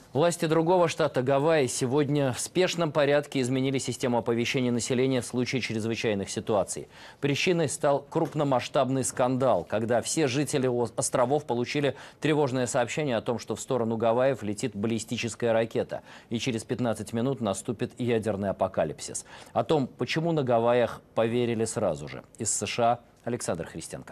Власти другого штата Гавайи сегодня в спешном порядке изменили систему оповещения населения в случае чрезвычайных ситуаций. Причиной стал крупномасштабный скандал, когда все жители островов получили тревожное сообщение о том, что в сторону Гавайев летит баллистическая ракета, и через 15 минут наступит ядерный апокалипсис. О том, почему на Гавайях, поверили сразу же. Из США Александр Христенко.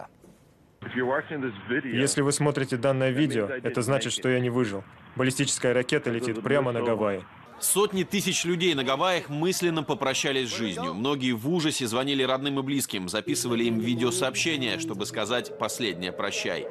Если вы смотрите данное видео, это значит, что я не выжил. Баллистическая ракета летит прямо на Гавайи. Сотни тысяч людей на Гавайях мысленно попрощались с жизнью. Многие в ужасе звонили родным и близким, записывали им видеосообщения, чтобы сказать последнее «прощай».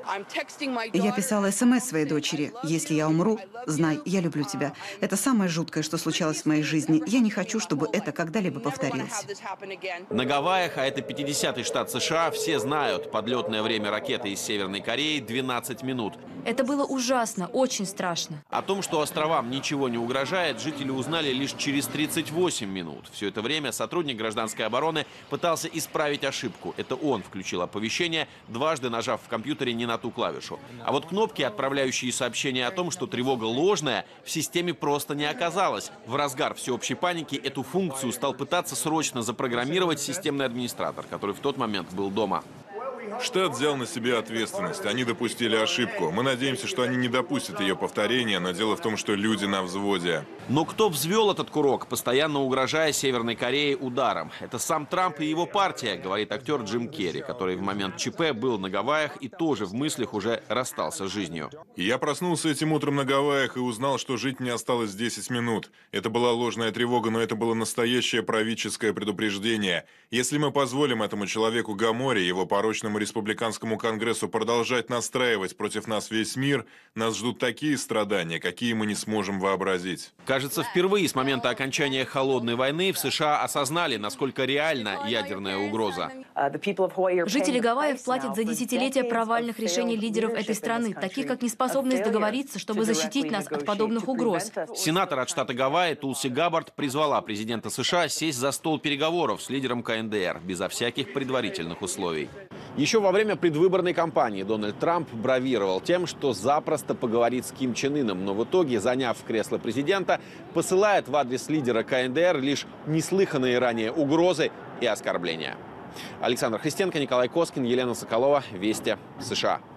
Я писала СМС своей дочери. «Если я умру, знай, я люблю тебя. Это самое жуткое, что случалось в моей жизни. Я не хочу, чтобы это когда-либо повторилось». На Гавайях, а это 50-й штат США, все знают, подлетное время ракеты из Северной Кореи – 12 минут. Это было ужасно, очень страшно. О том, что островам ничего не угрожает, жители узнали лишь через 38 минут. Все это время сотрудник гражданской обороны пытался исправить ошибку. Это он включил оповещение, дважды нажав в компьютере не на ту клавишу. А вот кнопки, отправляющие сообщение о том, что тревога ложная, в системе просто не оказалось. В разгар всеобщей паники эту функцию стал пытаться срочно запрограммировать системный администратор, который в тот момент был дома. Штат взял на себя ответственность. Они допустили ошибку. Мы надеемся, что они не допустят ее повторения, но дело в том, что люди на взводе. Но кто взвел этот курок, постоянно угрожая Северной Корее ударом? Это сам Трамп и его партия, говорит актер Джим Керри, который в момент ЧП был на Гавайях и тоже в мыслях уже расстался с жизнью. Я проснулся этим утром на Гавайях и узнал, что жить мне осталось 10 минут. Это была ложная тревога, но это было настоящее правительское предупреждение. Если мы позволим этому человеку Гаморе, его порочному республиканскому конгрессу продолжать настраивать против нас весь мир, нас ждут такие страдания, какие мы не сможем вообразить. Кажется, впервые с момента окончания Холодной войны в США осознали, насколько реальна ядерная угроза. Жители Гавайев платят за десятилетия провальных решений лидеров этой страны, таких как неспособность договориться, чтобы защитить нас от подобных угроз. Сенатор от штата Гавайи Тулси Габбард призвала президента США сесть за стол переговоров с лидером КНДР безо всяких предварительных условий. Еще во время предвыборной кампании Дональд Трамп бравировал тем, что запросто поговорит с Ким Чен Ыном, но в итоге, заняв кресло президента, посылает в адрес лидера КНДР лишь неслыханные ранее угрозы и оскорбления. Александр Христенко, Николай Коскин, Елена Соколова. Вести, США.